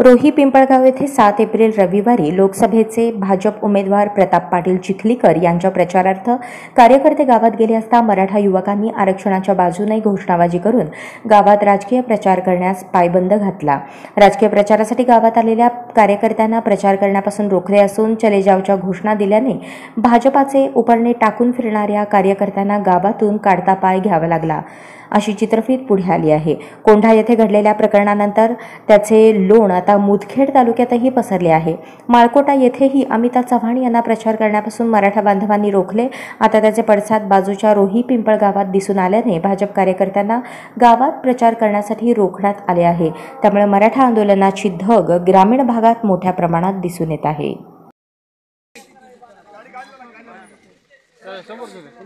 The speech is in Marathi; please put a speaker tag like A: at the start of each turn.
A: रोही पिंपळगाव येथे 7 एप्रिल रविवारी लोकसभेचे भाजप उमेदवार प्रताप पाटील चिखलीकर यांच्या प्रचारार्थ कार्यकर्ते गावात गेले असता मराठा युवकांनी आरक्षणाच्या बाजूने घोषणाबाजी करून गावात राजकीय प्रचार करण्यास पायबंद घातला। राजकीय प्रचारासाठी गावात आलेल्या कार्यकर्त्यांना प्रचार करण्यापासून रोखले असून चले जावच्या घोषणा दिल्याने भाजपाचे उपरणे टाकून फिरणाऱ्या कार्यकर्त्यांना गावातून काढता पाय घ्यावा लागला, अशी चित्रफीत पुढे आली आहे। कोंढा येथे घडलेल्या प्रकरणानंतर त्याचे लोण आता मुदखेड तालुक्यातही पसरले आहे। माळकोटा येथेही अमिता चव्हाण यांना प्रचार करण्यापासून मराठा बांधवांनी रोखले। आता त्याचे पडसाद बाजूच्या रोही पिंपळ गावात दिसून आल्याने भाजप कार्यकर्त्यांना गावात प्रचार करण्यासाठी रोखण्यात आले आहे। त्यामुळे मराठा आंदोलनाची धग ग्रामीण भागात मोठ्या प्रमाणात दिसून येत आहे।